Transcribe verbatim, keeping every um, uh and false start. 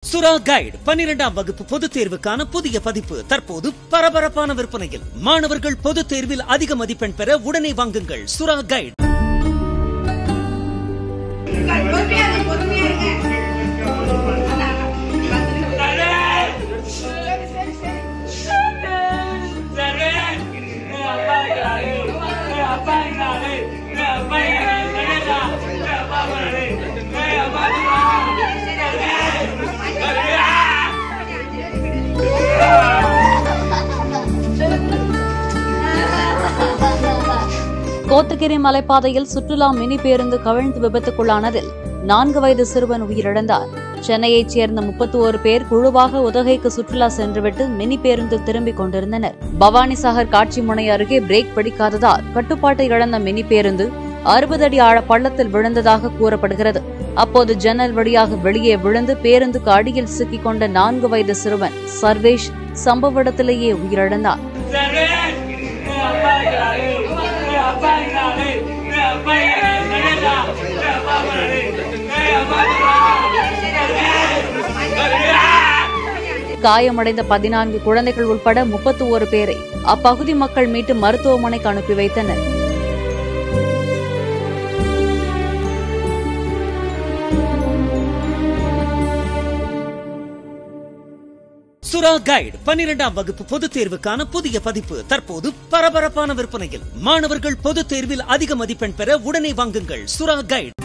சுறா கைடு பன்னிரெண்டாம் வகுப்பு பொதுத் தேர்வுக்கான புதிய பதிப்பு தற்போது பரபரப்பான விற்பனையில். மாணவர்கள் பொதுத் தேர்வில் அதிக மதிப்பெண் பெற உடனே வாங்குங்கள் சுறா கைடு. கோத்தகிரி மலைப்பாதையில் சுற்றுலா மினி பேருந்து கவிழ்ந்து விபத்துக்குள்ளானதில் நான்கு வயது சிறுவன் உயிரிழந்தார். சென்னையைச் சேர்ந்த முப்பத்தி ஓரு பேர் குழுவாக உதகைக்கு சுற்றுலா சென்றுவிட்டு மினி பேருந்தில் திரும்பிக் கொண்டிருந்தனர். பவானிசாகர் காட்சி முனை அருகே பிரேக் பிடிக்காததால் கட்டுப்பாட்டை இழந்த மினி பேருந்து அறுபது அடி ஆழ பள்ளத்தில் விழுந்ததாக கூறப்படுகிறது. அப்போது ஜன்னல் வழியாக வெளியே விழுந்து பேருந்துக்கு அடியில் சிக்கிக் கொண்ட நான்கு வயது சிறுவன் சர்வேஷ் சம்பவ இடத்திலேயே உயிரிழந்தார். காயமடைந்த பதினான்கு குழந்தைகள் உட்பட முப்பத்தி ஓரு பேரை அப்பகுதி மக்கள் மீட்டு மருத்துவமனைக்கு அனுப்பி வைத்தனர். சுறா கைடு பன்னிரெண்டாம் வகுப்பு பொதுத் தேர்வுக்கான புதிய பதிப்பு தற்போது பரபரப்பான விற்பனையில். மாணவர்கள் பொதுத் தேர்வில் அதிக மதிப்பெண் பெற உடனே வாங்குங்கள் சுறா கைடு.